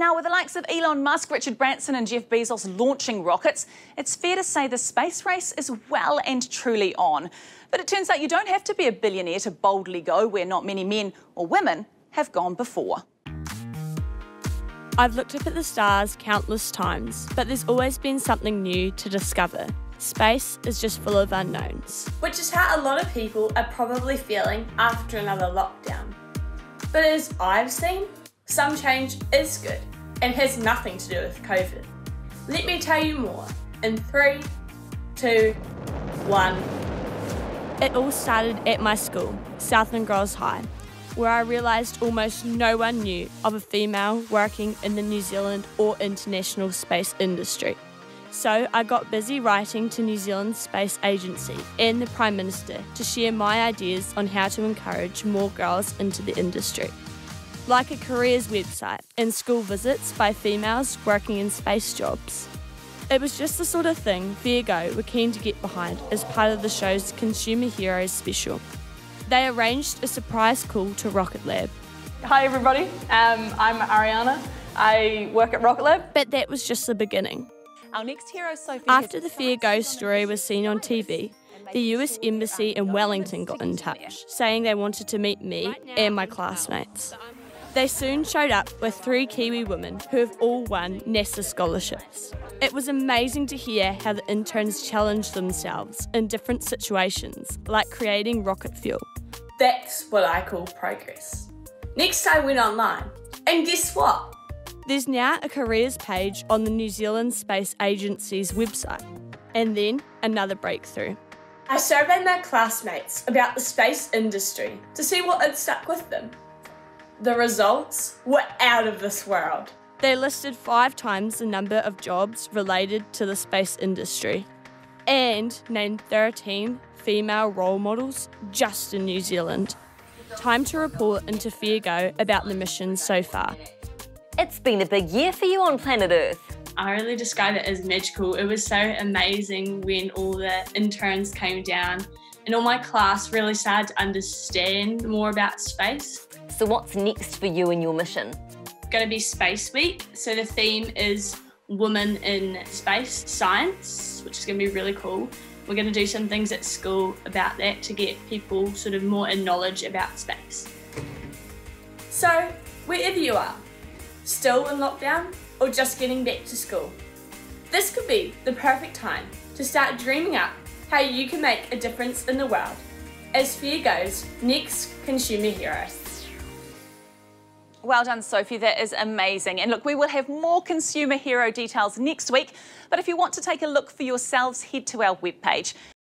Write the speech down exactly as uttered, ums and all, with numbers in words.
Now, with the likes of Elon Musk, Richard Branson and Jeff Bezos launching rockets, it's fair to say the space race is well and truly on. But it turns out you don't have to be a billionaire to boldly go where not many men or women have gone before. I've looked up at the stars countless times, but there's always been something new to discover. Space is just full of unknowns. Which is how a lot of people are probably feeling after another lockdown. But as I've seen, some change is good and has nothing to do with COVID. Let me tell you more in three, two, one. It all started at my school, Southland Girls High, where I realised almost no one knew of a female working in the New Zealand or international space industry. So I got busy writing to New Zealand's Space Agency and the Prime Minister to share my ideas on how to encourage more girls into the industry. Like a careers website and school visits by females working in space jobs. It was just the sort of thing Virgo were keen to get behind as part of the show's Consumer Heroes special. They arranged a surprise call to Rocket Lab. Hi everybody, um, I'm Ariana. I work at Rocket Lab. But that was just the beginning. Our next hero, Sophie. After the Virgo story was seen on T V, the U S Embassy in Wellington got in touch, saying they wanted to meet me and my classmates. They soon showed up with three Kiwi women who have all won NASA scholarships. It was amazing to hear how the interns challenged themselves in different situations, like creating rocket fuel. That's what I call progress. Next I went online, and guess what? There's now a careers page on the New Zealand Space Agency's website. And then another breakthrough. I surveyed my classmates about the space industry to see what had stuck with them. The results were out of this world. They listed five times the number of jobs related to the space industry and named thirteen female role models just in New Zealand. Time to report into Virgo about the mission so far. It's been a big year for you on planet Earth. I really describe it as magical. It was so amazing when all the interns came down and all my class really started to understand more about space. So what's next for you and your mission? It's going to be Space Week. So the theme is Women in Space Science, which is going to be really cool. We're going to do some things at school about that to get people sort of more in knowledge about space. So, wherever you are, still in lockdown or just getting back to school, this could be the perfect time to start dreaming up how you can make a difference in the world as Virgo's next consumer heroes. Well done, Sophie. That is amazing. And look, we will have more consumer hero details next week. But if you want to take a look for yourselves, head to our webpage.